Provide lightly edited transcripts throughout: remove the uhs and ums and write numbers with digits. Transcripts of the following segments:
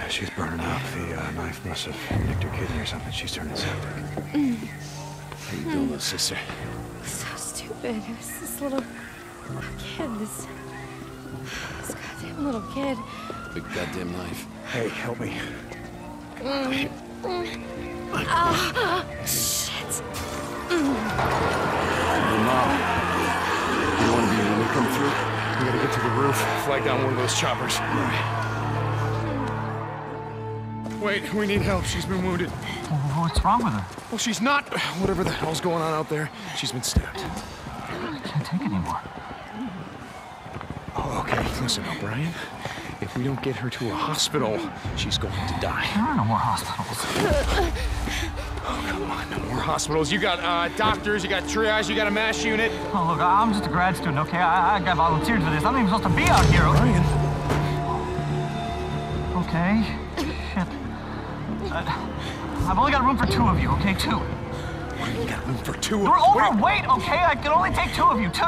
She's burning up. The knife must have nicked her kidney or something. She's turning septic. How you doing, little sister? So stupid. It was this little kid, this goddamn little kid. Big goddamn knife. Hey, help me. Shit. Hey, Mom. You don't want to be when we come through? We gotta get to the roof, flag down one of those choppers. All right. Wait, we need help. She's been wounded. What's wrong with her? Well, she's not. Whatever the hell's going on out there, she's been stabbed. I can't take it anymore. Oh, okay, listen, O'Brien. If we don't get her to a hospital, she's going to die. There are no more hospitals. Oh, come on, no more hospitals. You got doctors, you got triage, you got a MASH unit. Oh, look, I'm just a grad student, okay? I got volunteered for this. I'm not even supposed to be out here. O'Brien. Okay. Shit. I've only got room for 2 of you, okay? 2. You got room for 2 of You're us. overweight, okay? I can only take 2 of you, 2.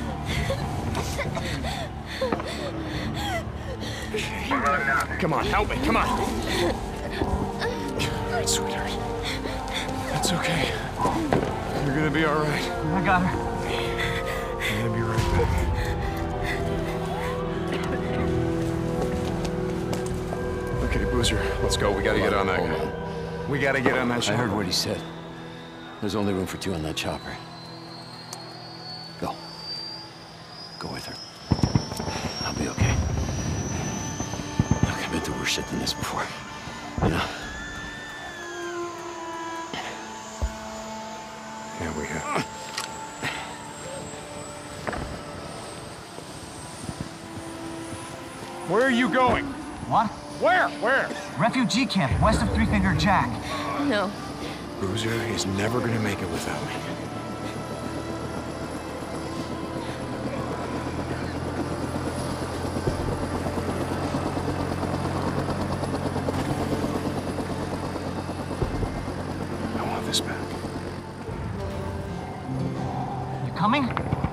Come on, help me, come on. All right, sweetheart. That's okay. You're gonna be all right. I got her. I'm gonna be right back. Okay, Boozer, let's go. We gotta get on that Hold guy. on. We gotta get on that I ship. heard what he said. There's only room for 2 on that chopper. Go. Go with her. I'll be okay. Look, I've been through worse shit than this before. You know? Yeah, we have. Where are you going? What? Where? Refugee camp, west of Three Finger Jack. No. Boozer is never gonna make it without me. I want this back. You coming?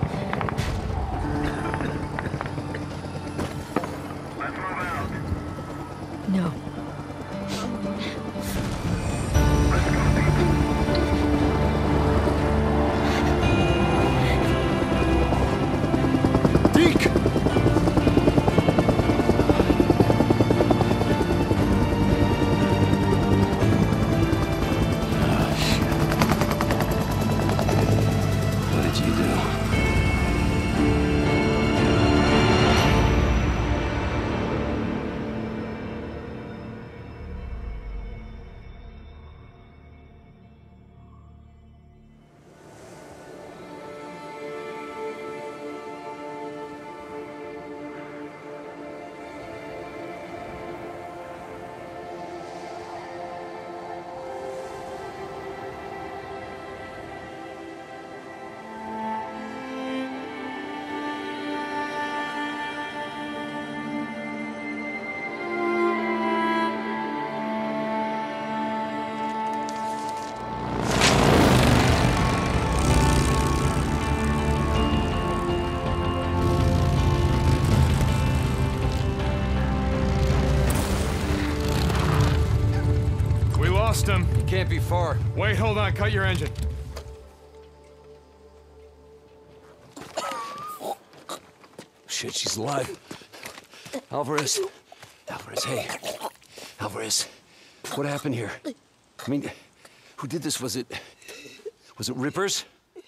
No. Deke! What did you do? We lost him. Can't be far. Wait, hold on. Cut your engine. Shit, she's alive. Alvarez. Alvarez, hey. Alvarez, what happened here? I mean, who did this? Was it Rippers?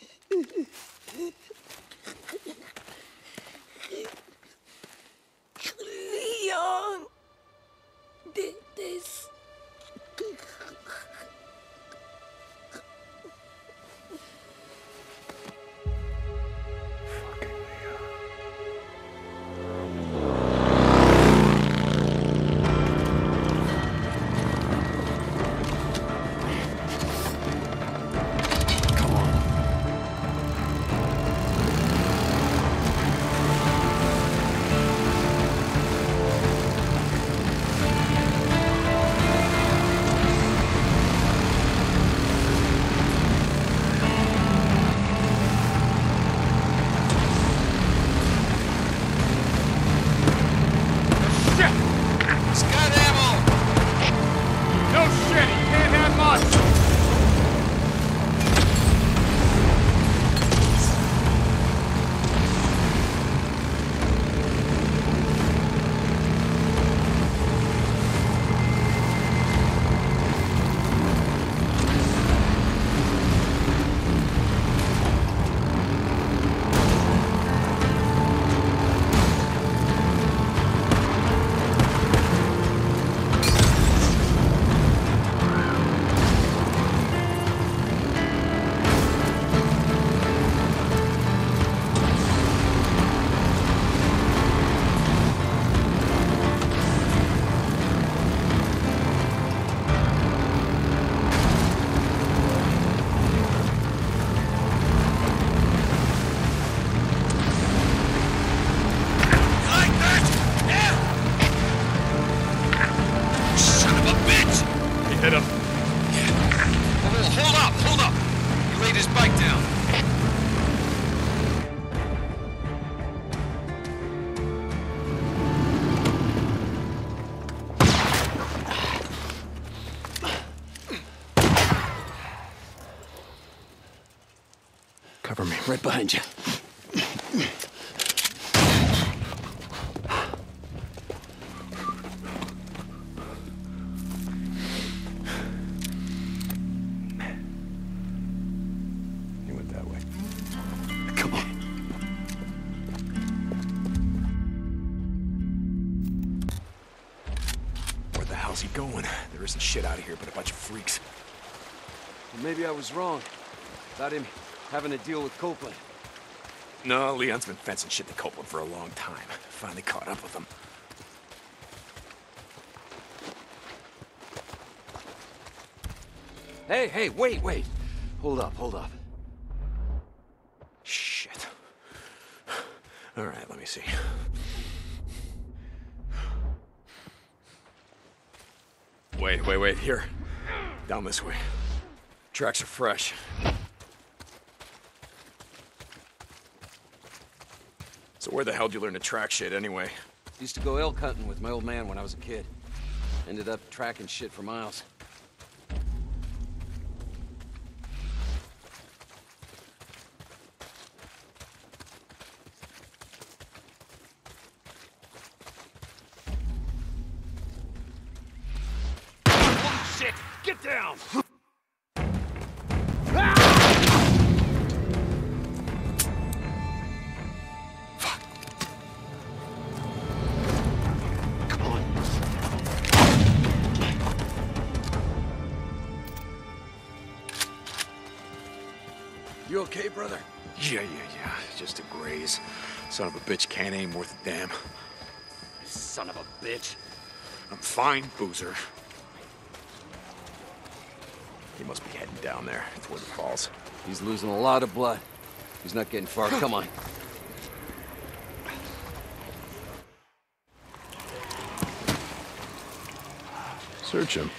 Leon did this. Come on. Hit him. Hold up! He laid his bike down. Cover me. Right behind you. You went that way. Come on. Where the hell's he going? There isn't shit out of here but a bunch of freaks. Well, maybe I was wrong about him having to deal with Copeland. No, Leon's been fencing shit to Copeland for a long time. Finally caught up with him. Hey, wait. Hold up. Shit. All right, let me see. Wait. Here. Down this way. Tracks are fresh. So where the hell did you learn to track shit anyway? Used to go elk hunting with my old man when I was a kid. Ended up tracking shit for miles. Shit! Get down! You okay, brother? Yeah. Just a graze. Son of a bitch can't aim worth a damn. Son of a bitch. I'm fine, Boozer. He must be heading down there toward the falls. He's losing a lot of blood. He's not getting far. Come on. Search him.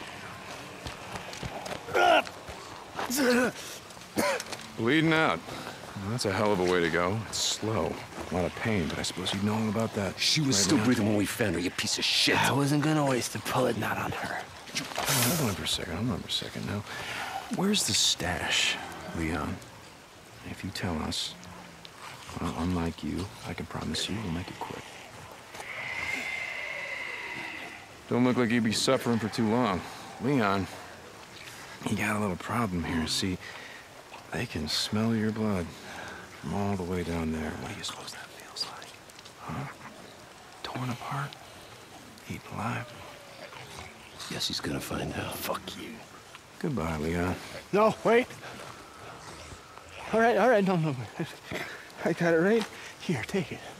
Bleeding out. Well, that's a hell of a way to go. It's slow. A lot of pain, but I suppose you know all about that. She was still breathing when we found her, you piece of shit. I wasn't gonna waste a bullet, not on her. Hold on for a second. Now, where's the stash, Leon? If you tell us, well, unlike you, I can promise you we'll make it quick. Don't look like you'd be suffering for too long. Leon, you got a little problem here. See, they can smell your blood from all the way down there. What do you suppose that feels like? Huh? Torn apart? Eaten alive? Guess he's gonna find out. Fuck you. Goodbye, Leon. No, wait. All right, no. I got it right here, take it.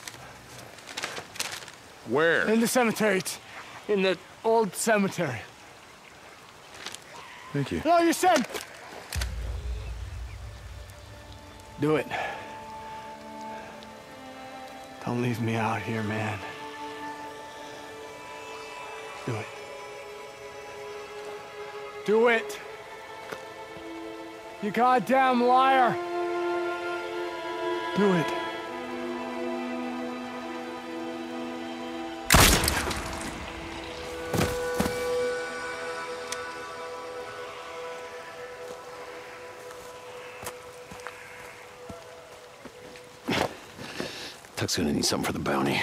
Where? In the cemetery. It's in the old cemetery. Thank you. No, you said... Do it. Don't leave me out here, man. Do it. Do it! You goddamn liar! Do it. Tuck's gonna need something for the bounty.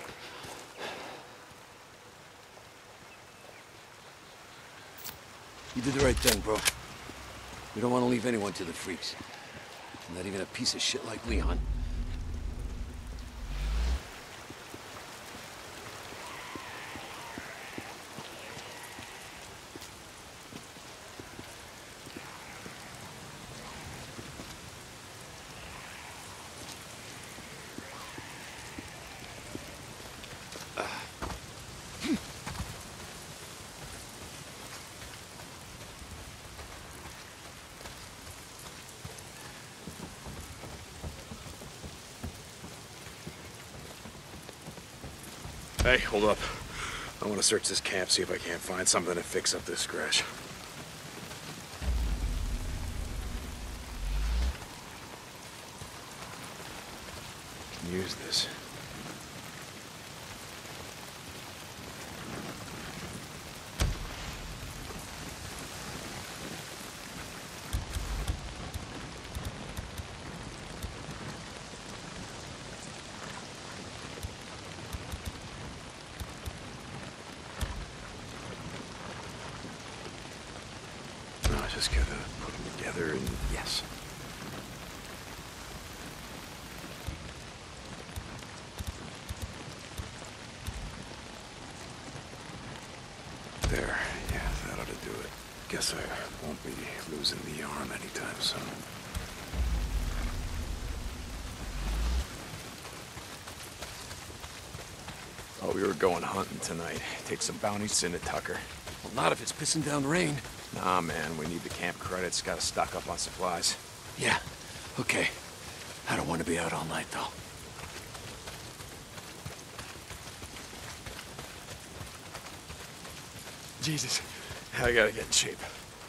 You did the right thing, bro. We don't want to leave anyone to the freaks. Not even a piece of shit like Leon. Hey, hold up. I I want to search this camp, see if I can't find something to fix up this scratch. Use this. I just gotta put them together and yes. There, yeah, that ought to do it. Guess I won't be losing the arm anytime soon. Oh, we were going hunting tonight. Take some bounties into Tucker. Well, not if it's pissing down rain. Nah, man, we need the camp credits. Gotta stock up on supplies. Yeah, okay. I don't want to be out all night, though. Jesus, I gotta get in shape.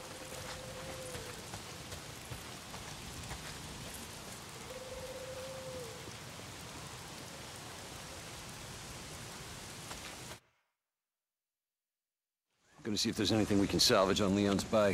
I'm gonna see if there's anything we can salvage on Leon's bike.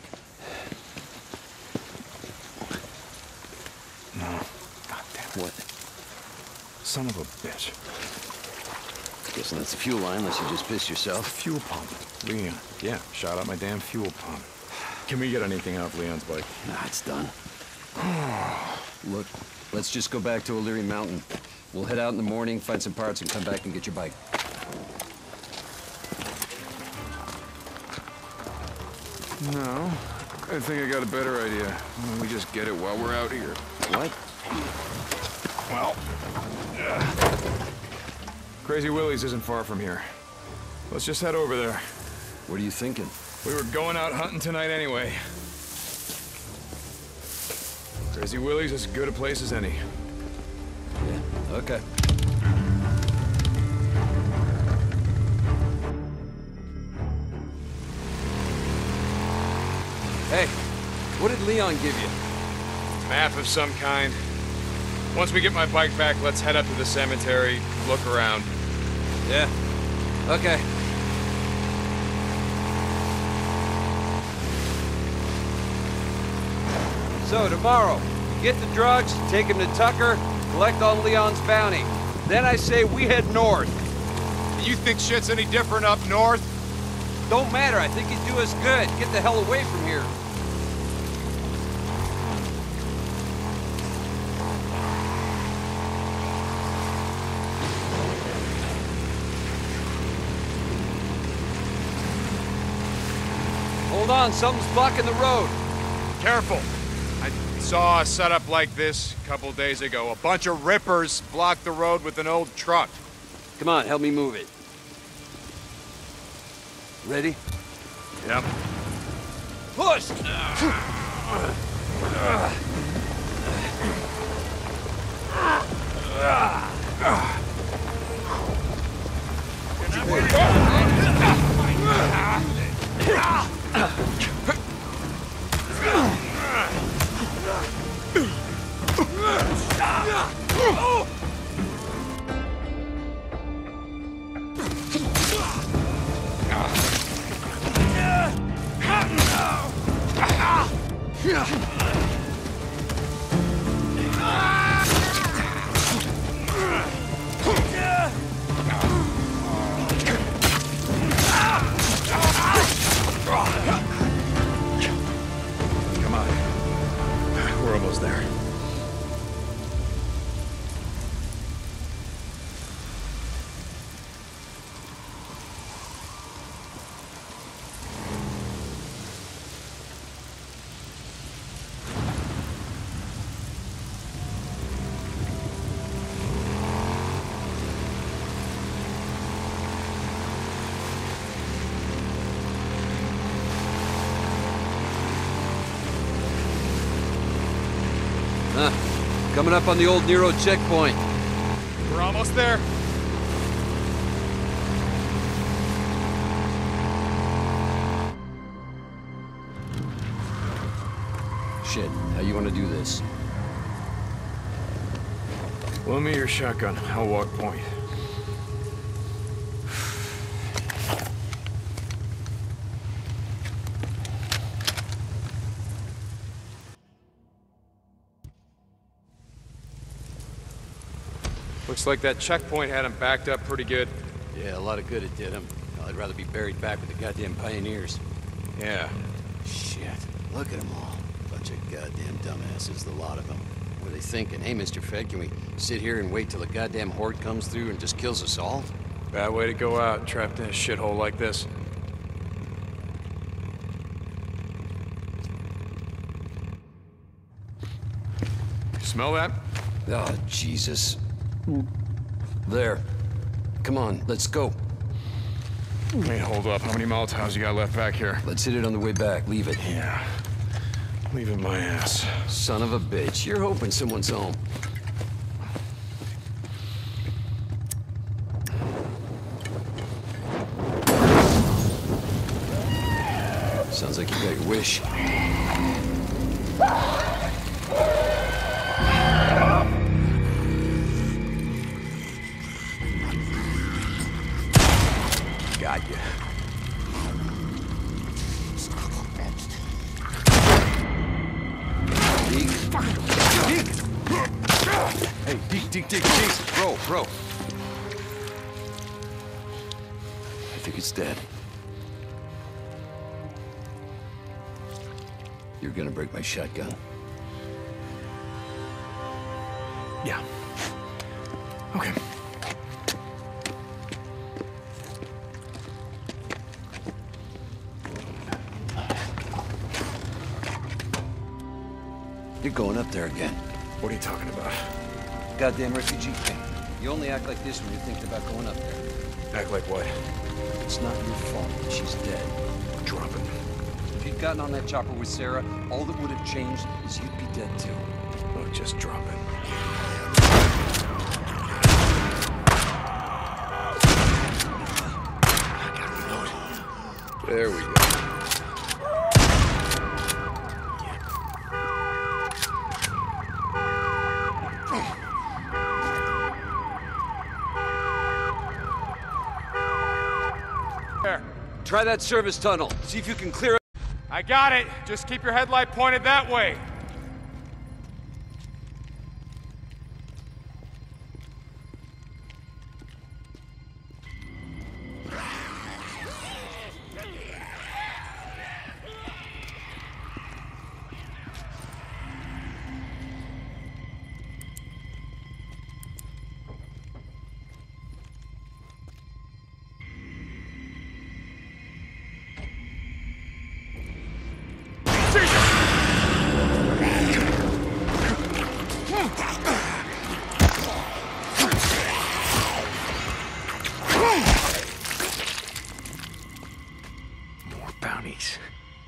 No. God damn it. What? Son of a bitch. Guessing that's the fuel line, unless you just pissed yourself. Fuel pump. Leon. Yeah, shot out my damn fuel pump. Can we get anything out of Leon's bike? Nah, it's done. Look, let's just go back to O'Leary Mountain. We'll head out in the morning, find some parts, and come back and get your bike. No. I think I got a better idea. Why don't we just get it while we're out here? What? Well... Crazy Willie's isn't far from here. Let's just head over there. What are you thinking? We were going out hunting tonight anyway. Crazy Willie's as good a place as any. Yeah, okay. Hey, what did Leon give you? Map of some kind. Once we get my bike back, let's head up to the cemetery, look around. Yeah, okay. So, tomorrow, get the drugs, take him to Tucker, collect on Leon's bounty. Then I say we head north. You think shit's any different up north? Don't matter, I think he'd do us good. Get the hell away from here. Hold on, something's blocking the road. Careful. I saw a setup like this a couple days ago. A bunch of rippers blocked the road with an old truck. Come on, help me move it. Ready? Yep. Push! Come on. We're almost there. Coming up on the old Nero checkpoint. We're almost there. shit. How you want to do this? Loan me your shotgun. I'll walk point. Looks like that checkpoint had him backed up pretty good. Yeah, a lot of good it did him. I'd rather be buried back with the goddamn pioneers. Yeah. Shit. Look at them all. Bunch of goddamn dumbasses, the lot of them. What are they thinking? Hey, Mr. Fed, can we sit here and wait till the goddamn horde comes through and just kills us all? Bad way to go out, trapped in a shithole like this. Smell that? Oh, Jesus. There. Come on, let's go. Hey, hold up. How many Molotovs you got left back here? Let's hit it on the way back. Leave it. Yeah. Leave it my ass. Son of a bitch. You're hoping someone's home. Sounds like you got your wish. Got you. Hey, Deke. Bro. I think it's dead. You're gonna break my shotgun. Yeah. Okay. You're going up there again. What are you talking about? Goddamn refugee camp. You only act like this when you're thinking about going up there. Act like what? It's not your fault that she's dead. Drop it. If you'd gotten on that chopper with Sarah, all that would have changed is you'd be dead too. Look, just drop it. I gotta reload. There we go. Try that service tunnel. See if you can clear it. I got it. Just keep your headlight pointed that way. More bounties.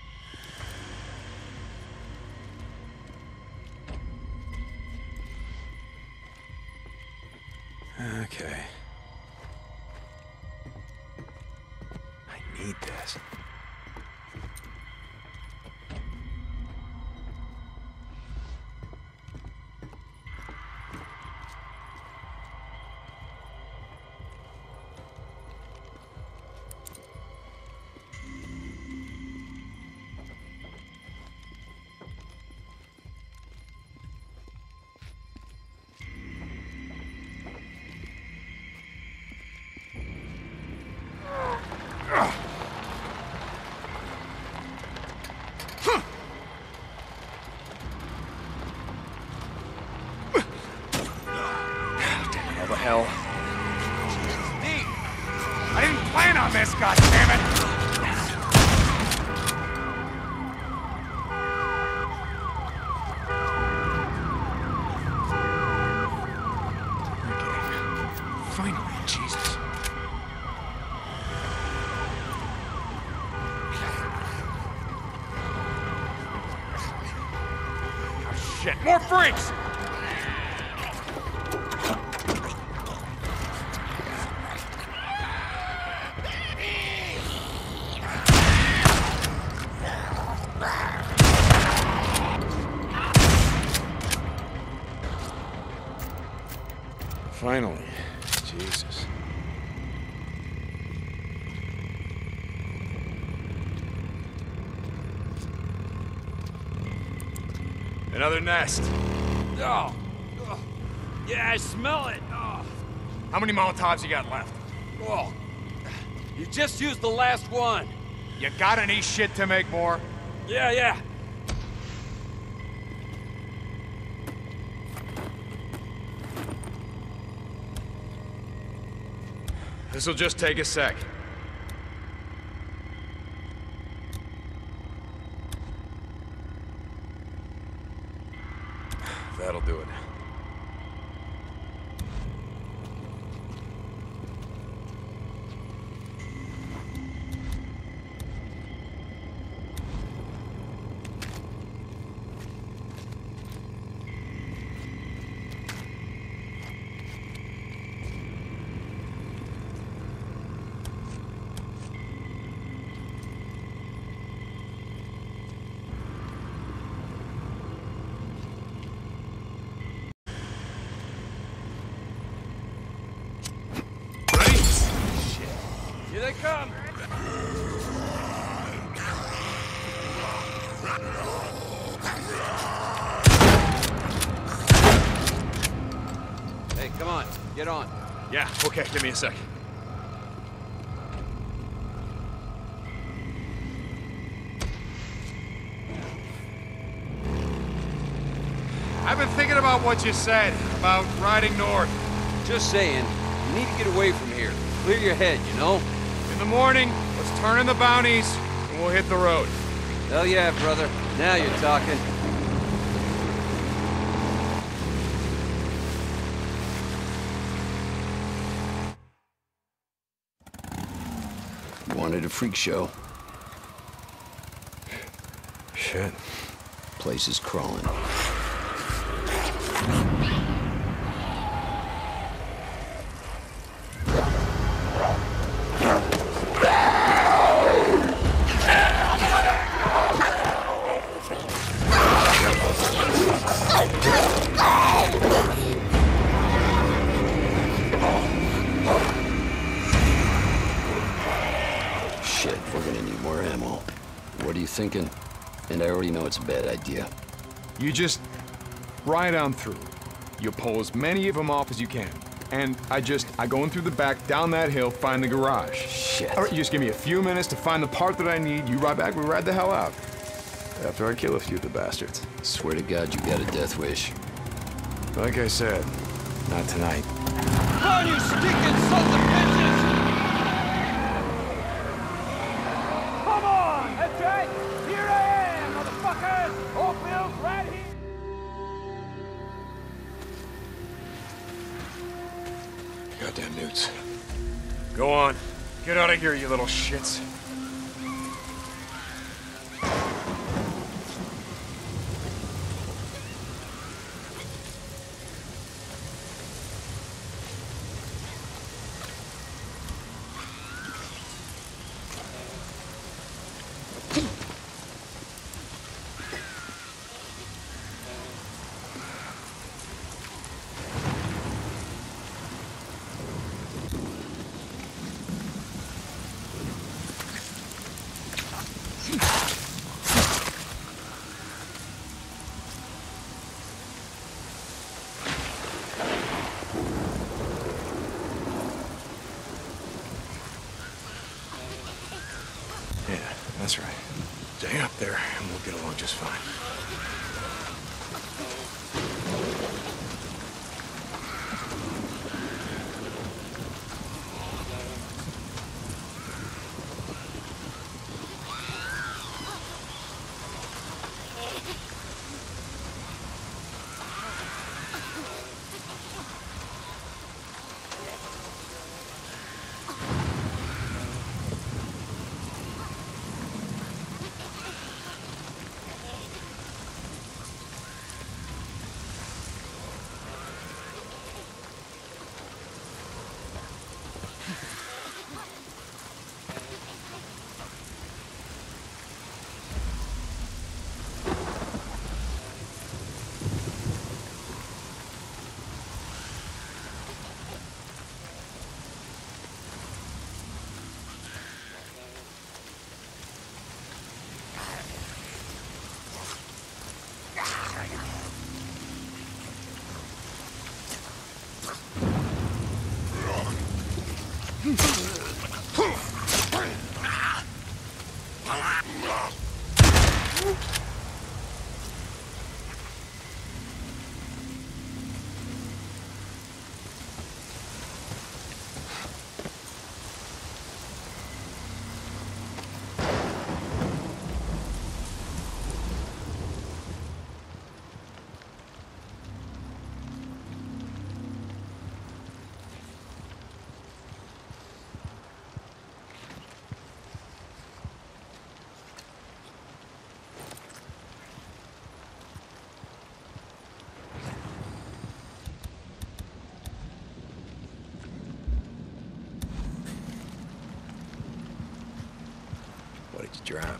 Okay. I need this. How the hell? Steve! I didn't plan on this, goddammit! Okay. Finally, Jesus. Oh, shit, more freaks! Finally. Jesus. Another nest. Oh. Yeah, I smell it. Oh. How many Molotovs you got left? Oh. You just used the last one. You got any shit to make more? Yeah. This'll just take a sec. That'll do it. Here they come. Hey, come on. Get on. Yeah, okay, give me a sec. I've been thinking about what you said about riding north. Just saying, you need to get away from here. Clear your head, you know? In the morning, let's turn in the bounties, and we'll hit the road. Hell yeah, brother. Now you're talking. Wanted a freak show. Shit. Place is crawling. Shit, we're gonna need more ammo. What are you thinking? And I already know it's a bad idea. You just ride on through. You pull as many of them off as you can. And I go in through the back, down that hill, find the garage. Shit. All right, you just give me a few minutes to find the part that I need. You ride back, we ride the hell out. After I kill a few of the bastards. Swear to God, you got a death wish. Like I said, not tonight. Come on, you stinking sons of bitches! Come on! That's right! Here I am, motherfuckers! Oakville's right here! Goddamn newts. Go on. Get out of here, you little shits. Yeah, that's right. Stay up there, and we'll get along just fine. What did you drop?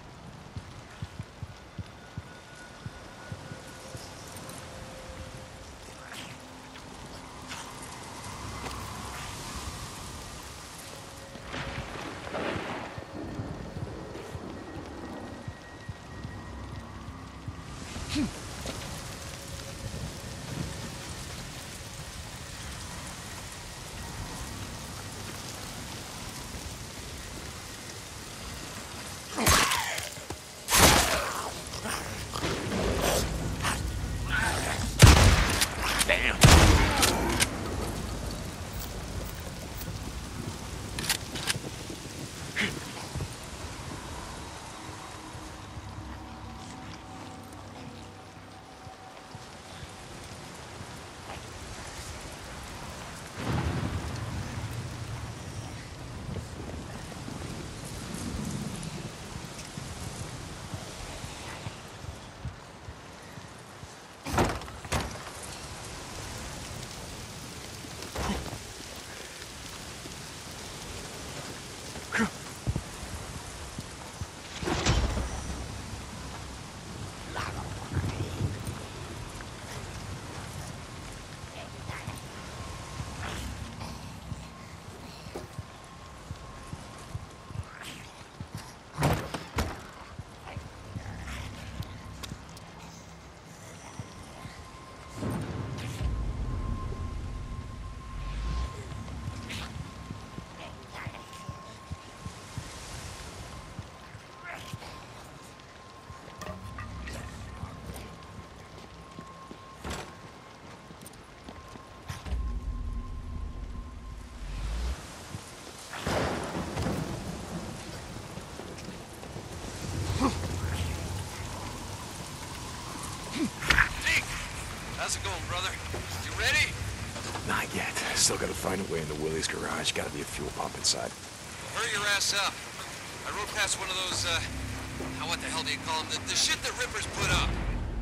How's it going, brother? You ready? Not yet. Still gotta find a way into Willie's garage. Gotta be a fuel pump inside. Hurry your ass up. I rode past one of those, what the hell do you call them? The shit that Rippers put up.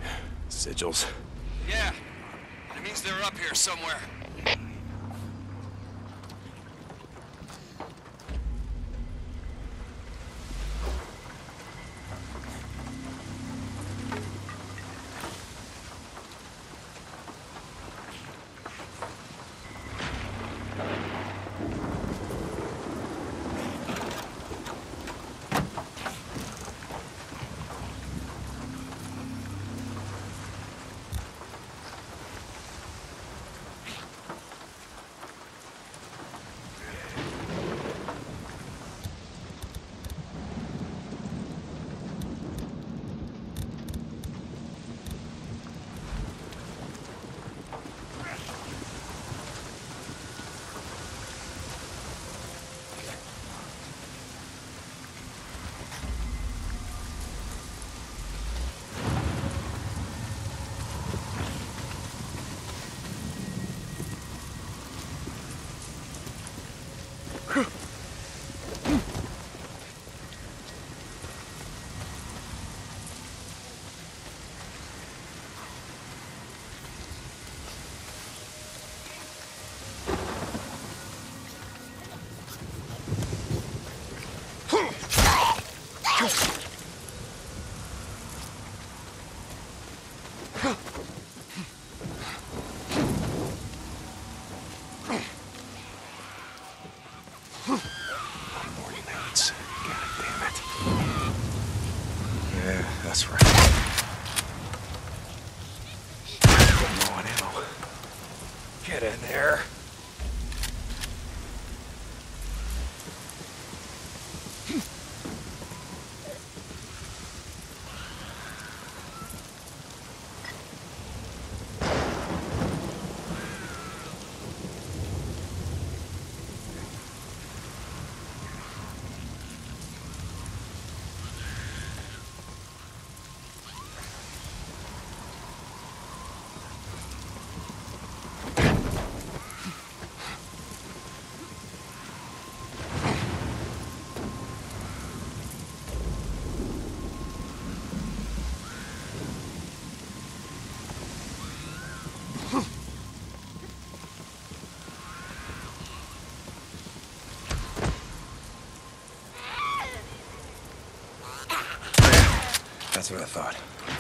Sigils. Yeah. It means they're up here somewhere. Morning nights. God damn it. Yeah, that's right. Low on ammo. Get in there. That's what I thought.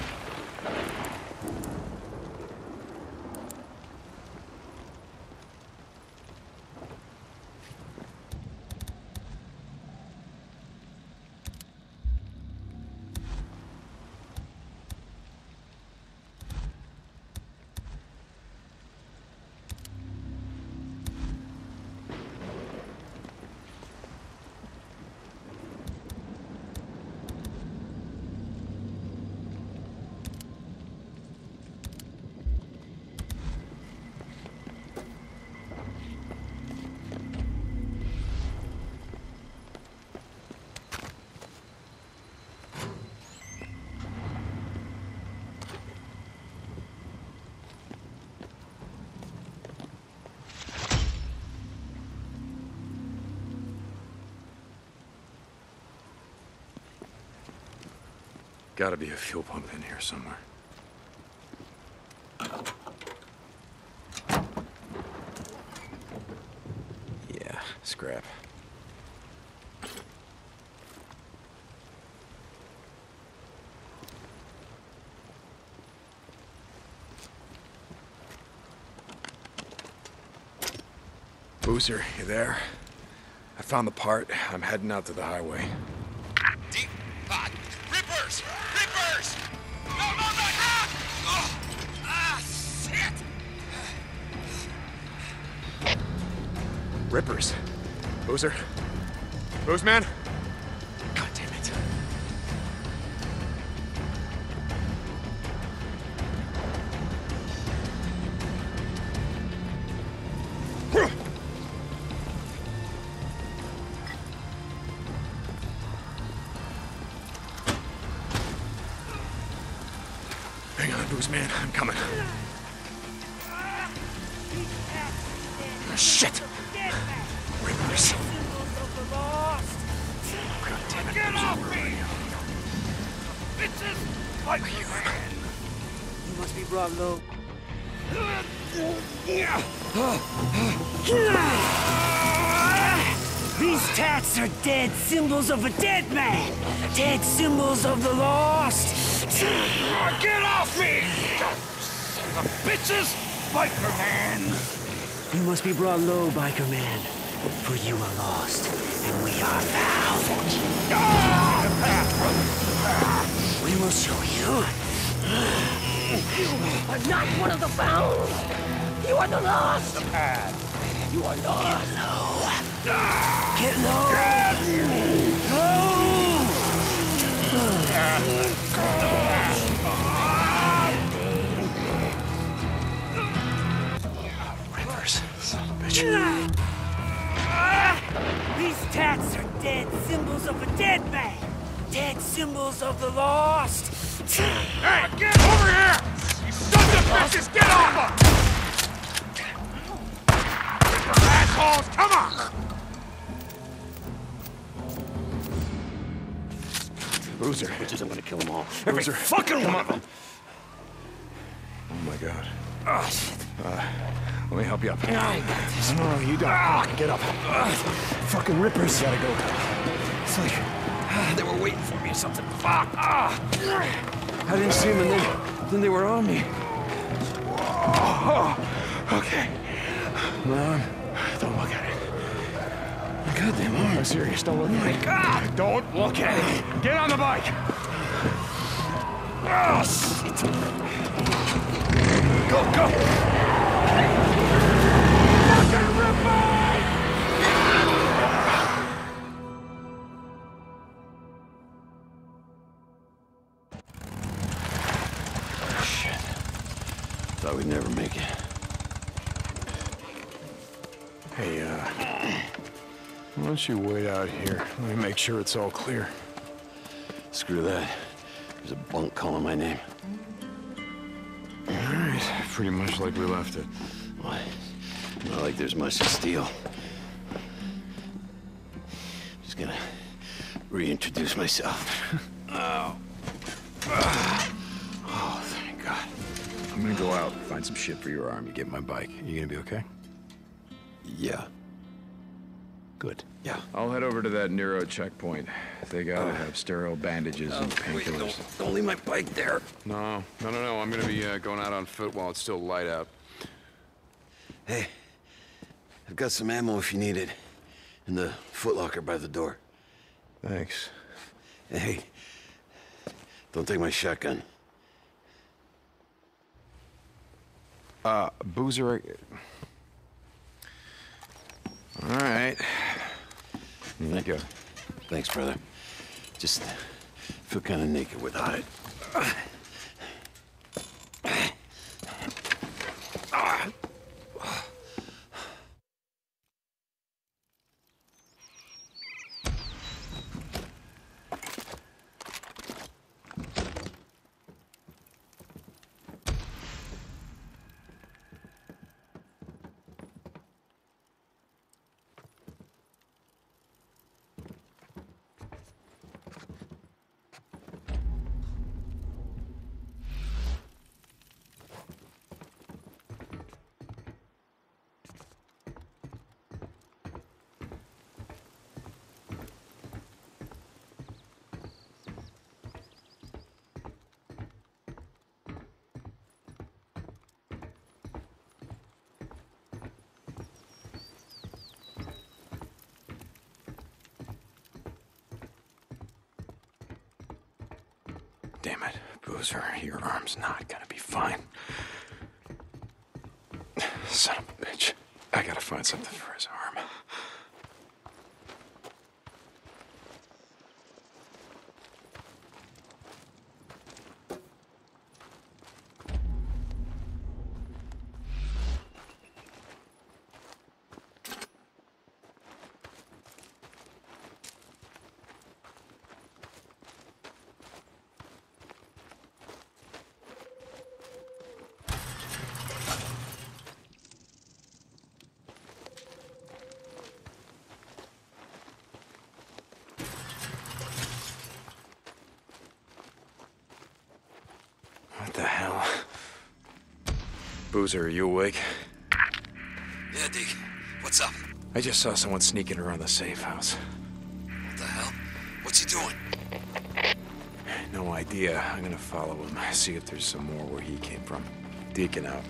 Gotta be a fuel pump in here somewhere. Yeah, scrap. Boozer, you there? I found the part. I'm heading out to the highway. Deep pot. Rippers! Rippers! No, no, no! Ah! Oh! Ah, shit! Rippers. Boozer? Boozman? God damn it. Hang on, Boozman. I'm coming. Shit! Rippers. God damn it. Get off me! Bitches! Fight for your hand! You must be brought low. These tats are dead symbols of a dead man! Dead symbols of the lost! Get off me! The bitches! Biker man! You must be brought low, biker man. For you are lost, and we are found. We will show you. You are not one of the found. You are the lost. The pad. You are lost. Get low. Rippers. Son of a bitch. These tats are dead symbols of a dead man. Dead symbols of the lost. Hey, get over here! You sons of bitches, get off her! Ripper assholes, come on! Boozer. Bitches, I'm gonna kill them all. Boozer. Fucking one of them! Oh my god. Oh, shit. Let me help you up. I got this. No, you don't. Get up. Fucking Rippers. Gotta go. It's like they were waiting for me or something. Fuck! I didn't see them and then they were on me. Okay. My arm. Don't look at it. My goddamn arm. I'm serious. Don't look at it. God! Don't look at it! Get on the bike! Oh, shit! Go, go! Fucking Ripper! Shit. Thought we'd never make it. Hey, why don't you wait out here? Let me make sure it's all clear. Screw that. There's a bunk calling my name. All right. Pretty much like we left it. Why? Not like there's much to steal. Just gonna reintroduce myself. Oh, thank God. I'm gonna go out and find some shit for your arm. You get my bike. You gonna be okay? Yeah. Good. Yeah. I'll head over to that Nero checkpoint. They gotta have sterile bandages and Wait, painkillers. don't leave my bike there. No. I'm gonna be going out on foot while it's still light out. Hey, I've got some ammo if you need it. In the footlocker by the door. Thanks. Hey, don't take my shotgun. Boozer... All right. Here you go. Thanks, brother. Just feel kind of naked without it. Damn it, Boozer, your arm's not gonna be fine. Son of a bitch. I gotta find something for his arm. What the hell? Boozer, are you awake? Yeah, Deke. What's up? I just saw someone sneaking around the safe house. What the hell? What's he doing? No idea. I'm gonna follow him, see if there's some more where he came from. Deacon out.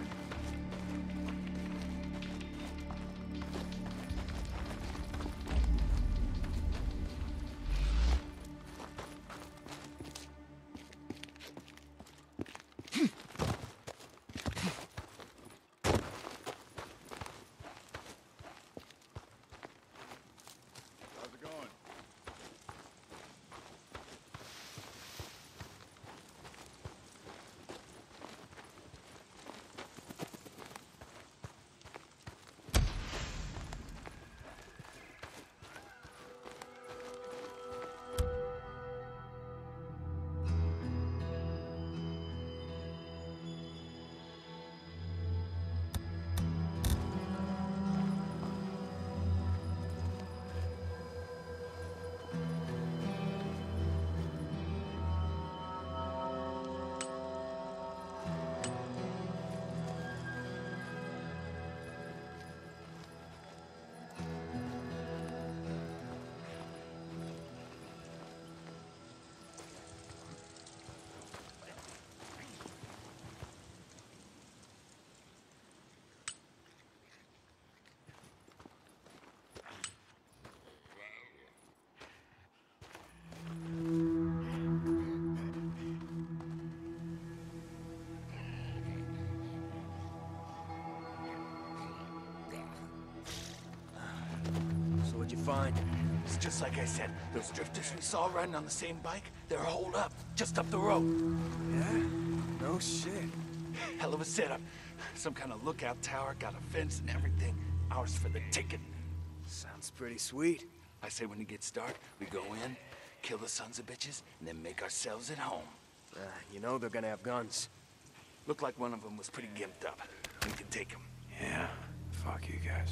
What'd you find? It's just like I said. Those drifters we saw riding on the same bike, they're holed up, just up the road. Yeah? No shit. Hell of a setup. Some kind of lookout tower, got a fence and everything. Ours for the ticket. Sounds pretty sweet. I say when it gets dark, we go in, kill the sons of bitches, and then make ourselves at home. You know they're gonna have guns. Looked like one of them was pretty gimped up. We can take him. Yeah. Fuck you guys.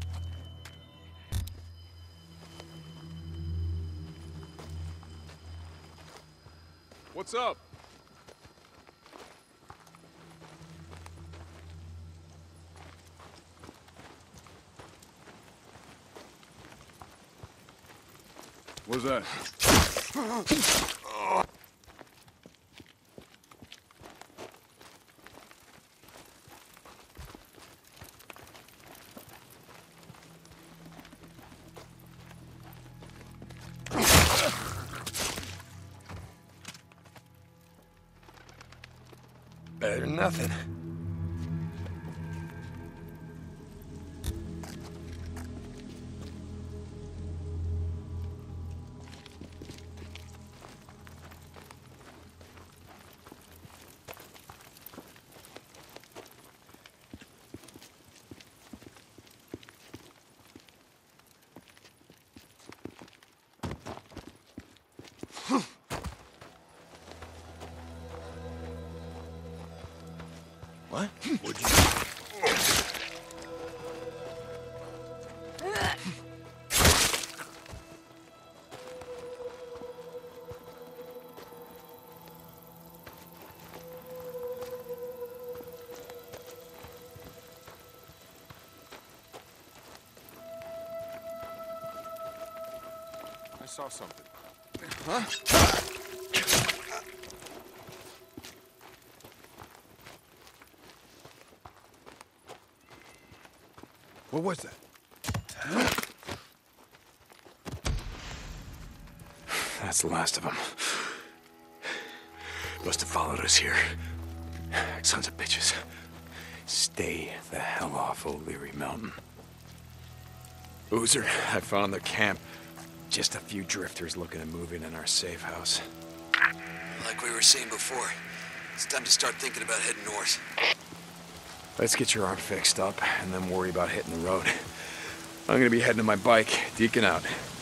What's up? was that? Better than nothing. What? What'd you I saw something. Huh? What was that? That's the last of them. Must have followed us here. Sons of bitches. Stay the hell off O'Leary Mountain. Boozer, I found their camp. Just a few drifters looking to move in our safe house. Like we were saying before, it's time to start thinking about heading north. Let's get your arm fixed up and then worry about hitting the road. I'm gonna be heading to my bike. Deacon out.